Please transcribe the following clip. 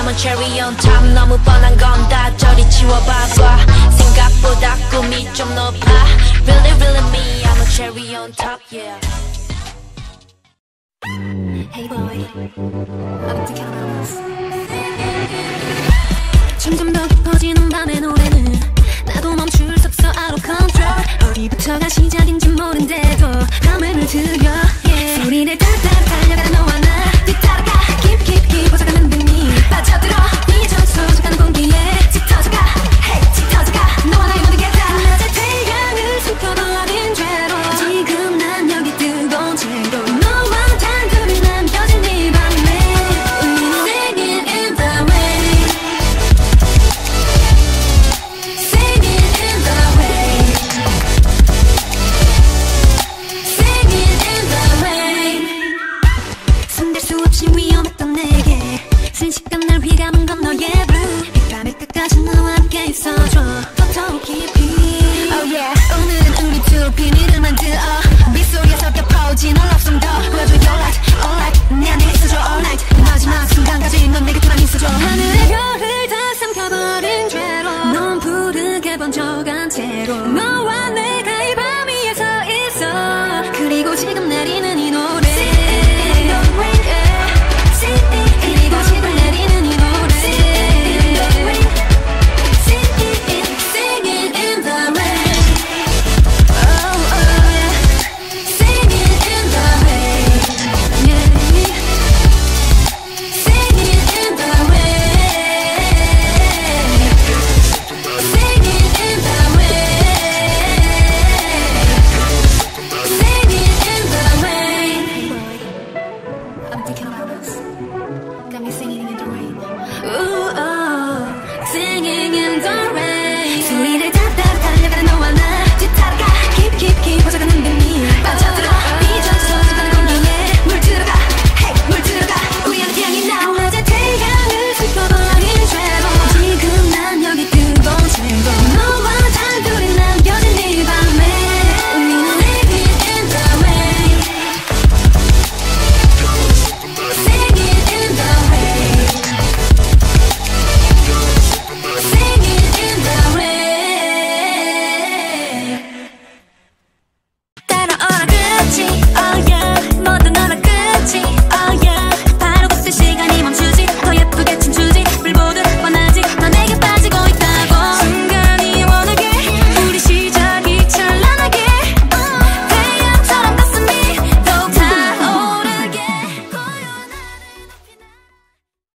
I'm a cherry on top. 너무 뻔한 건 다 저리 치워봐봐. 생각보다 꿈이 좀 높아. Really really me, I'm a cherry on top, yeah. Hey boy, I'm the Canamas. 점점 더 깊어지는 밤의 노래는 나도 멈출 수 없어 out of control. 어디부터가 시작인지 모른데도 밤을 들여 yeah. 소리를 따라 달려가는 너와 나 뒤따라가 깊이 벗어가는 등이 빠져들어 이 전소적한 공기에 짙어져가 hey 짙어져가 너와 나의 모든 게 다 낮의 태양을 숨겨버린 죄로 지금 난 여기 뜨거운 채로 너와 단둘이 남겨진 이 밤에 우리는 singing in the rain singing in the rain singing in the rain 손댈 수 없이 위험했던 내게 순식간 날 휘감은 건 너의 blue 이 밤의 끝까지 너와 함께 있어줘 더더욱 깊이 oh yeah 오늘은 우리 둘 비밀을 만들어 빗속에서 겹쳐진 all love song 더 보여줘 your light all night 내 안에 있어줘 all night 마지막 순간까지 넌 내 곁에만 있어줘 하늘의 별을 다 삼켜버린 죄로 넌 부르게 번져간 채로 너와 내가 이 밤 위에 서 있어 그리고 지금 내리는 이 노래 그리고 지금 내리는 이 노래 Singing in the rain oh oh yeah Singing in the rain yeah Singing in the rain Singing in the rain Singing in the rain I'm thinking about us got me singing in the rain ooh oh Singing in the rain 소리를